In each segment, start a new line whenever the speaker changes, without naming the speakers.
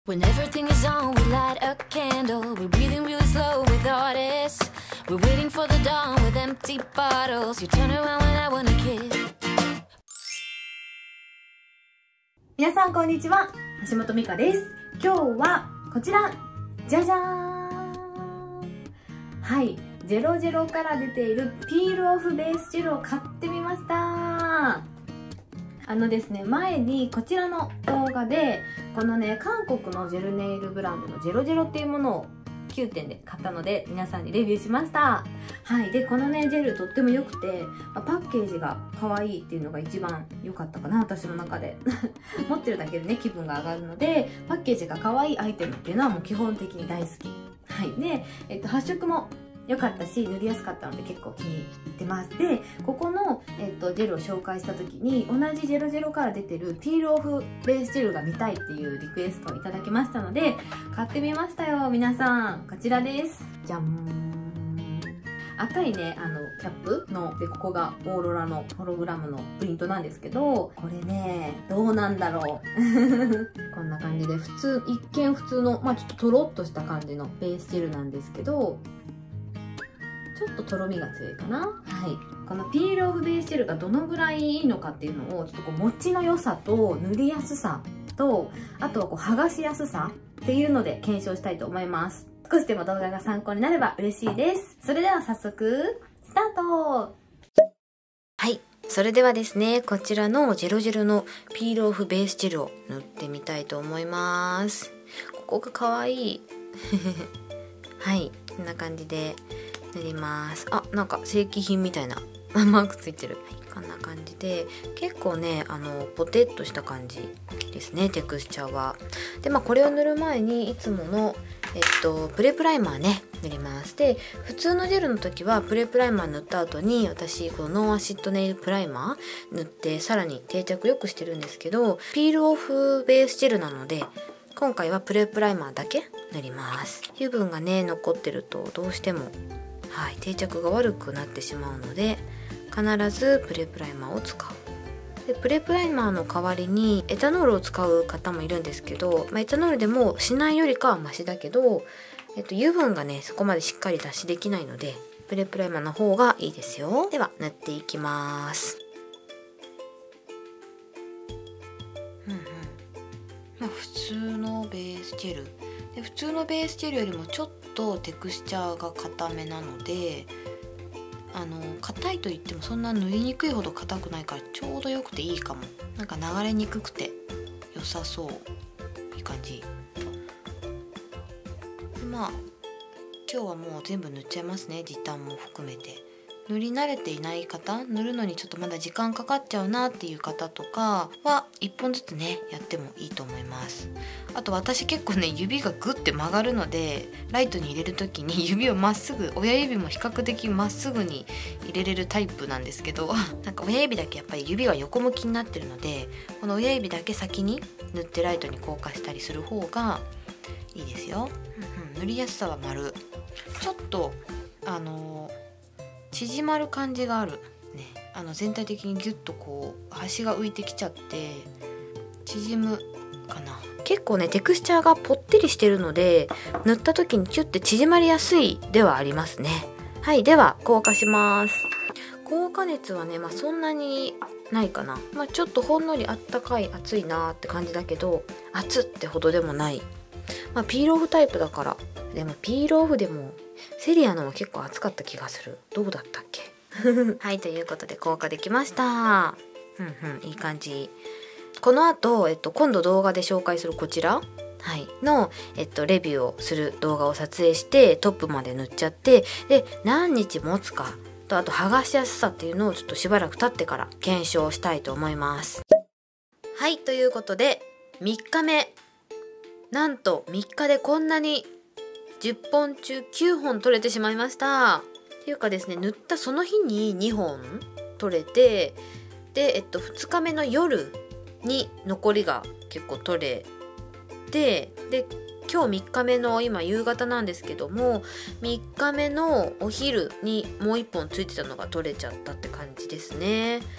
When everything is on, we light a candle. We're breathing really slow with artists. We're waiting for the dawn with empty bottles. You turn around when I wanna kiss.
皆さんこんにちは、橋本美香です。今日はこちら、じゃじゃーん。はい、00から出ているピールオフベースジェルを買ってみました。ですね、前にこちらの動画でこのね、韓国のジェルネイルブランドの00っていうものを9点で買ったので皆さんにレビューしました。はい、でこのねジェルとっても良くて、パッケージが可愛いっていうのが一番良かったかな、私の中で持ってるだけでね気分が上がるので、パッケージが可愛いアイテムっていうのはもう基本的に大好き。はいで、発色も良かったし塗りやすかったので結構気に入ってます。でここの、ジェルを紹介した時に同じ00から出てるピールオフベースジェルが見たいっていうリクエストをいただきましたので買ってみましたよ。皆さんこちらです。じゃん。赤いねキャップので、ここがオーロラのホログラムのプリントなんですけど、これねどうなんだろうこんな感じで一見普通のちょっととろっとした感じのベースジェルなんですけど、ちょっととろみが強いかな。はい、このピールオフベースジェルがどのぐらいいいのかっていうのをちょっとこう持ちの良さと塗りやすさと、あとはこう剥がしやすさっていうので検証したいと思います。少しでも動画が参考になれば嬉しいです。それでは早速スタート。はい、それではですね、こちらの00のピールオフベースジェルを塗ってみたいと思います。ここが可愛いはい、こんな感じで塗ります。あ、なんか正規品みたいなマークついてる。はい、こんな感じで結構ねポテッとした感じですね、テクスチャーは。でこれを塗る前にいつものプレプライマーね塗ります。で普通のジェルの時はプレプライマー塗った後に私このノンアシッドネイルプライマー塗ってさらに定着よくしてるんですけど、ピールオフベースジェルなので今回はプレプライマーだけ塗ります。油分がね残ってるとどうしても定着が悪くなってしまうので必ずプレプライマーを使う。でプレプライマーの代わりにエタノールを使う方もいるんですけど、エタノールでもしないよりかはマシだけど、油分がねそこまでしっかり脱脂できないのでプレプライマーの方がいいですよ。では塗っていきます。普通のベースジェルで、普通のベースジェルよりもちょっとテクスチャーが硬めなので、硬いといってもそんな塗りにくいほど硬くないからちょうどよくていいかも。なんか流れにくくて良さそう。いい感じで、今日はもう全部塗っちゃいますね、時短も含めて。塗り慣れていない方、塗るのにちょっとまだ時間かかっちゃうなっていう方とかは1本ずつねやってもいいと思います。あと私結構ね指がグッて曲がるので、ライトに入れる時に指をまっすぐ、親指も比較的まっすぐに入れれるタイプなんですけどなんか親指だけやっぱり指が横向きになってるので、この親指だけ先に塗ってライトに硬化したりする方がいいですよ。塗りやすさは丸。ちょっと縮まる感じがあるね。全体的にギュッとこう端が浮いてきちゃって縮むかな。結構ねテクスチャーがぽってりしてるので塗った時にキュッて縮まりやすいではありますね。はい、では硬化します。硬化熱はねそんなにないかな。ちょっとほんのりあったかい、熱いなーって感じだけど熱ってほどでもない。ピールオフタイプだから。でもピールオフでもセリアのは結構熱かった気がする。どうだったっけはい、ということで硬化できました。いい感じ。この後、今度動画で紹介するこちら、の、レビューをする動画を撮影してトップまで塗っちゃって、で何日持つかと、あと剥がしやすさっていうのをちょっとしばらく経ってから検証したいと思います。はい、ということで3日目、なんと3日でこんなに10本中9本取れてしまいました。っていうかですね、塗ったその日に2本取れて、で、2日目の夜に残りが結構取れて、で今日3日目の今夕方なんですけども、3日目のお昼にもう1本ついてたのが取れちゃったって感じですね。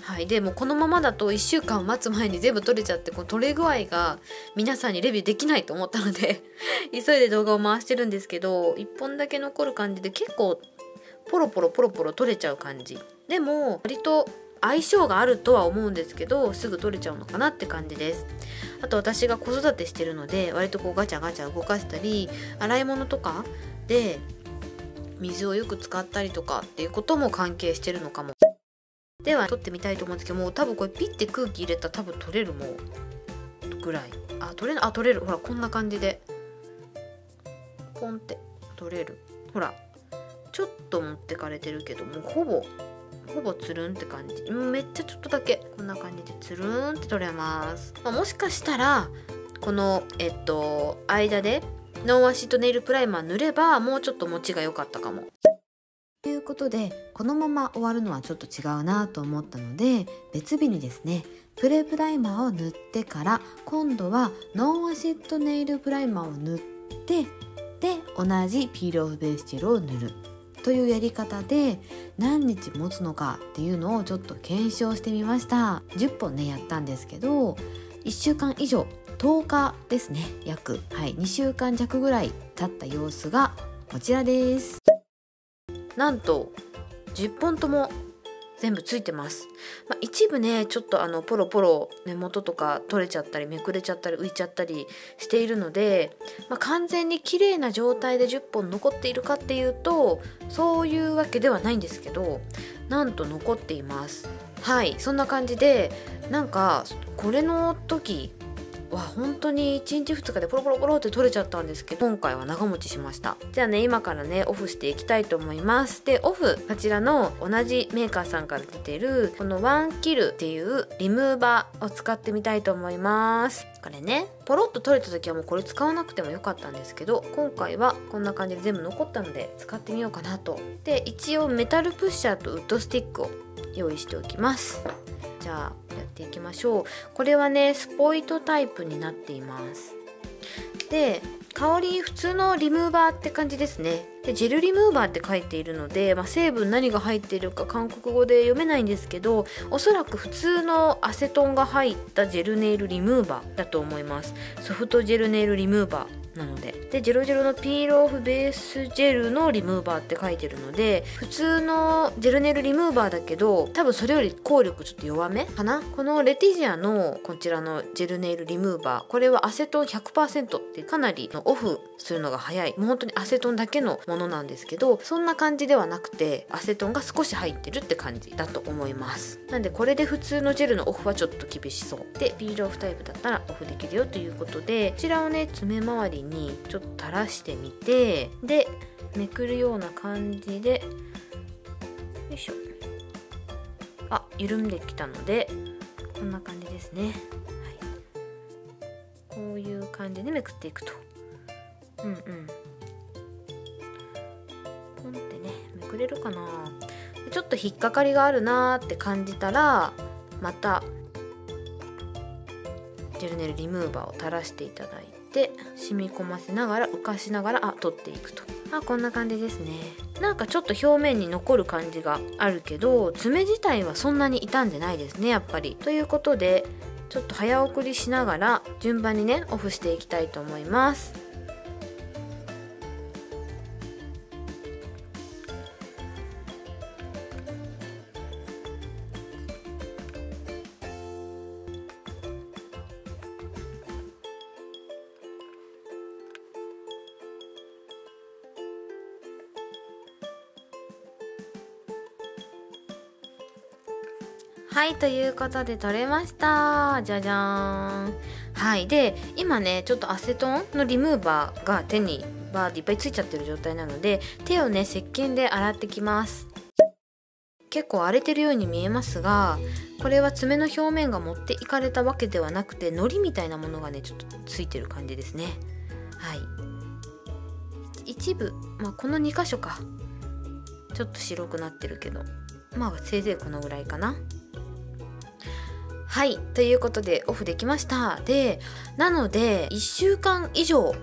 はい、でもこのままだと1週間待つ前に全部取れちゃって、この取れ具合が皆さんにレビューできないと思ったので急いで動画を回してるんですけど、1本だけ残る感じで結構ポロポロ取れちゃう感じ。でも割と相性があるとは思うんですけど、すぐ取れちゃうのかなって感じです。あと私が子育てしてるので、割とこうガチャガチャ動かしたり、洗い物とかで水をよく使ったりとかっていうことも関係してるのかも。では取ってみたいと思うんですけども、多分これピッて空気入れたら多分取れるもうぐらい。取れる。ほらこんな感じでポンって取れる。ほらちょっと持ってかれてるけども、ほぼつるんって感じ。めっちゃちょっとだけこんな感じでつるんって取れます。もしかしたらこの間でノンアシッドネイルプライマー塗ればもうちょっと持ちが良かったかも。ということで、このまま終わるのはちょっと違うなと思ったので、別日にですねプレプライマーを塗ってから、今度はノンアシッドネイルプライマーを塗って、で同じピールオフベースジェルを塗るというやり方で何日持つのかっていうのをちょっと検証してみました。10本ねやったんですけど、1週間以上、10日ですね、約、2週間弱ぐらい経った様子がこちらです。なんと10本とも全部ついてます。一部ねちょっとポロポロ根元とか取れちゃったりめくれちゃったり浮いちゃったりしているので、完全に綺麗な状態で10本残っているかっていうとそういうわけではないんですけど、なんと残っています。はい、そんな感じで、なんかこれの時は本当に1日2日でポロポロポロって取れちゃったんですけど、今回は長持ちしました。じゃあね、今からねオフしていきたいと思います。でオフ、こちらの同じメーカーさんから出てるこのワンキルっていうリムーバーを使ってみたいと思います。これねポロッと取れた時はもうこれ使わなくてもよかったんですけど、今回はこんな感じで全部残ったので使ってみようかなと。で一応メタルプッシャーとウッドスティックを用意しておきます。じゃあやっていきましょう。これはねスポイトタイプになっています。で香り普通のリムーバーって感じですね。でジェルリムーバーって書いているので、成分何が入っているか韓国語で読めないんですけど、おそらく普通のアセトンが入ったジェルネイルリムーバーだと思います。ソフトジェルネイルリムーバーなので、ジェロジェロのピールオフベースジェルのリムーバーって書いてるので、普通のジェルネイルリムーバーだけど多分それより効力ちょっと弱めかな。このレティジアのこちらのジェルネイルリムーバー、これはアセトン 100% ってかなりオフするのが早い、もう本当にアセトンだけのものなんですけど、そんな感じではなくてアセトンが少し入ってるって感じだと思います。なんでこれで普通のジェルのオフはちょっと厳しそうで、ピールオフタイプだったらオフできるよということで、こちらをね爪周りにちょっと垂らしてみて、でめくるような感じで、よいしょ、緩んできたのでこんな感じですね。こういう感じでめくっていくと、ポンってねめくれるかな。ちょっと引っかかりがあるなーって感じたら、またジェルネイルリムーバーを垂らしていただいて、染み込ませながら浮かしながら取っていくと、こんな感じですね。なんかちょっと表面に残る感じがあるけど、爪自体はそんなに傷んでないですねやっぱり。ということでちょっと早送りしながら順番にねオフしていきたいと思います。はい、ということで取れました。じゃじゃーん。はい、で今ねちょっとアセトンのリムーバーが手にバーっていっぱいついちゃってる状態なので、手をね石鹸で洗ってきます。結構荒れてるように見えますが、これは爪の表面が持っていかれたわけではなくて、糊みたいなものがねちょっとついてる感じですね。はい、一部、この2箇所かちょっと白くなってるけど、せいぜいこのぐらいかな。はい、ということでオフできました。でなので1週間以上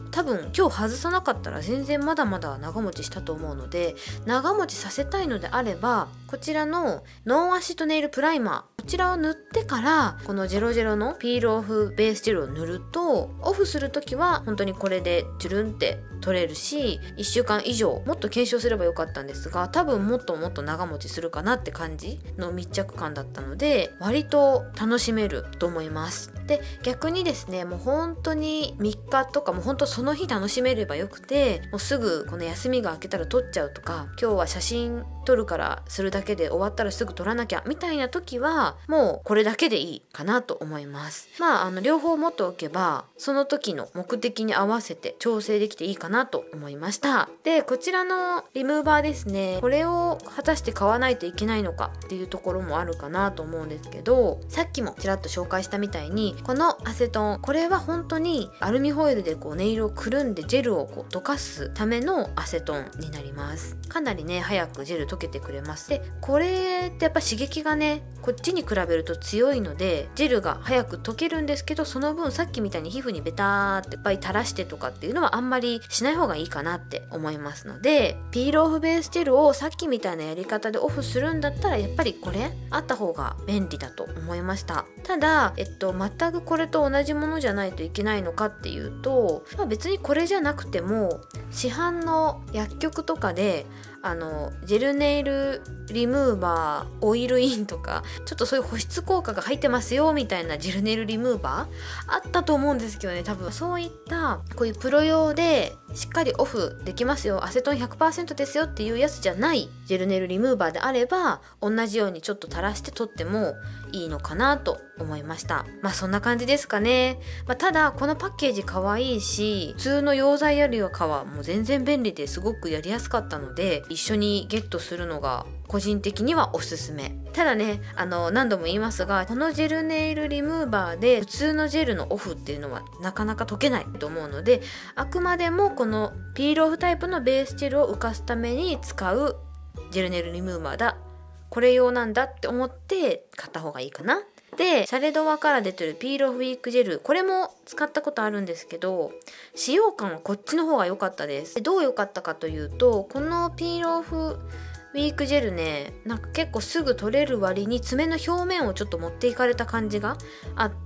多分今日外さなかったら全然まだまだ長持ちしたと思うので、長持ちさせたいのであればこちらのノンアシッドネイルプライマー、こちらを塗ってからこの00のピールオフベースジェルを塗ると、オフする時は本当にこれでチュルンって取れるし、1週間以上もっと検証すればよかったんですが、多分もっともっと長持ちするかなって感じの密着感だったので、割と楽しめると思います。で逆にですね、もう本当に3日とかもう本当その日楽しめればよくて、もうすぐこの休みが明けたら撮っちゃうとか、今日は写真撮るからするだけで終わったらすぐ撮らなきゃみたいな時はもうこれだけでいいかなと思います。両方持っておけばその時の目的に合わせて調整できていいかなと思いました。でこちらのリムーバーですね、これを果たして買わないといけないのかっていうところもあるかなと思うんですけど、さっきもちらっと紹介したみたいにこのアセトン、これは本当にアルミホイルでこうネイルをくるんでジェルをこう溶かすためのアセトンになります。かなりね早くジェル溶けてくれます。でこれってやっぱ刺激がねこっちに比べると強いのでジェルが早く溶けるんですけど、その分さっきみたいに皮膚にベターっていっぱい垂らしてとかっていうのはあんまりしない方がいいかなって思いますので、ピールオフベースジェルをさっきみたいなやり方でオフするんだったらやっぱりこれあった方が便利だと思いました。ただ全くこれと同じものじゃないといけないのかっていうと、別にこれじゃなくても市販の薬局とかでジェルネイルリムーバーオイルインとかちょっとそういう保湿効果が入ってますよみたいなジェルネイルリムーバーあったと思うんですけどね、多分そういったこういうプロ用でしっかりオフできますよ、アセトン 100% ですよっていうやつじゃないジェルネイルリムーバーであれば同じようにちょっと垂らして取ってもいいのかなと思いました。そんな感じですかね。ただこのパッケージ可愛いし、普通の溶剤よりはもう全然便利ですごくやりやすかったので、一緒にゲットするのが個人的にはおすすめ。ただね何度も言いますが、このジェルネイルリムーバーで普通のジェルのオフっていうのはなかなか溶けないと思うので、あくまでもこのピールオフタイプのベースジェルを浮かすために使うジェルネイルリムーバーだ、これ用なんだって思って買った方がいいかな。でシャレドワから出てるピールオフウィークジェル、これも使ったことあるんですけど、使用感はこっちの方が良かったです。でどう良かったかというと、このピールオフウィークジェルね、なんか結構すぐ取れる割に爪の表面をちょっと持っていかれた感じがあって、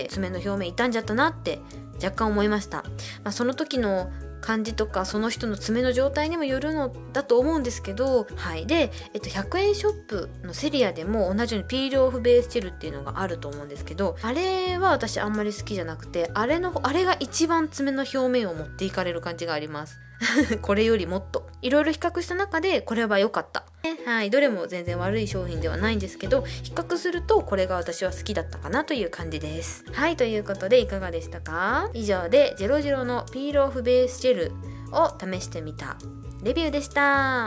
爪の表面傷んじゃったなって若干思いました。その時の感じとかその人の爪の状態にもよるのだと思うんですけど、で、100円ショップのセリアでも同じようにピールオフベースジェルっていうのがあると思うんですけど、あれは私あんまり好きじゃなくて、あれが一番爪の表面を持っていかれる感じがありますこれよりもっといろいろ比較した中でこれは良かった。どれも全然悪い商品ではないんですけど、比較するとこれが私は好きだったかなという感じです。ということでいかがでしたか？以上で00のピールオフベースジェルを試してみたレビューでした。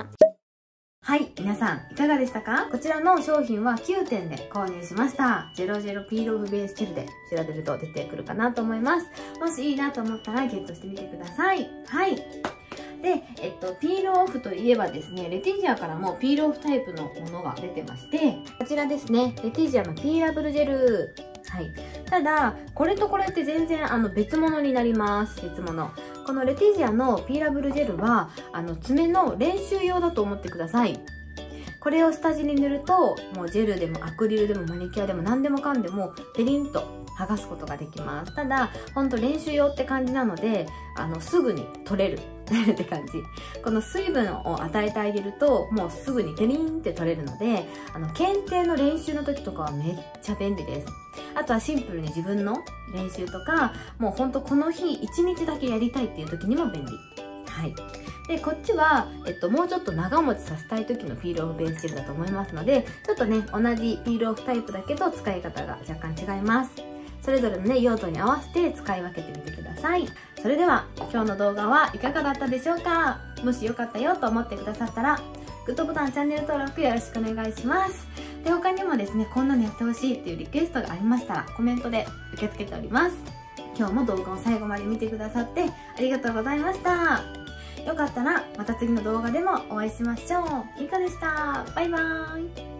皆さんいかがでしたか？こちらの商品は9点で購入しました。00ピールオフベースジェルで調べると出てくるかなと思います。もしいいなと思ったらゲットしてみてください。で、ピールオフといえばですね、レティジアからもピールオフタイプのものが出てまして、こちらですね、レティジアのピーラブルジェル。ただ、これとこれって全然別物になります。別物。このレティジアのピーラブルジェルは、爪の練習用だと思ってください。これを下地に塗ると、もうジェルでもアクリルでもマニキュアでも何でもかんでもペリンと剥がすことができます。ただ、ほんと練習用って感じなので、すぐに取れるって感じ。この水分を与えてあげると、もうすぐにペリンって取れるので、検定の練習の時とかはめっちゃ便利です。あとはシンプルに自分の練習とか、もうほんとこの日1日だけやりたいっていう時にも便利。で、こっちは、もうちょっと長持ちさせたい時のピールオフベースジェルだと思いますので、ちょっとね、同じピールオフタイプだけど使い方が若干違います。それぞれのね、用途に合わせて使い分けてみてください。それでは、今日の動画はいかがだったでしょうか？もしよかったよと思ってくださったら、グッドボタン、チャンネル登録よろしくお願いします。で、他にもですね、こんなのやってほしいっていうリクエストがありましたら、コメントで受け付けております。今日も動画を最後まで見てくださってありがとうございました。よかったらまた次の動画でもお会いしましょう。ミカでした。バイバーイ。